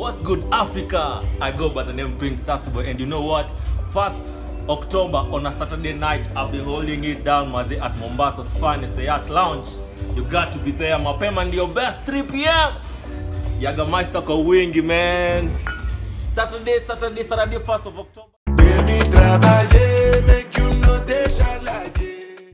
What's good, Africa? I go by the name Prince Sasibo, and you know what? 1st October on a Saturday night, I'll be holding it down maze at Mombasa's finest, the Yacht Lounge. You got to be there. Mapema ndio best 3 p.m. Yagameister kwa wingi, man. Saturday 1st of October.